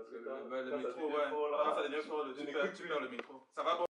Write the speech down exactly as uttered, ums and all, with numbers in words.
le, Quand- bah, le quand ça métro, devient ouais. fort, là, Quand ça devient fort, le je tu n'écoute perds, tu plus. perds le métro. Ça va, bon.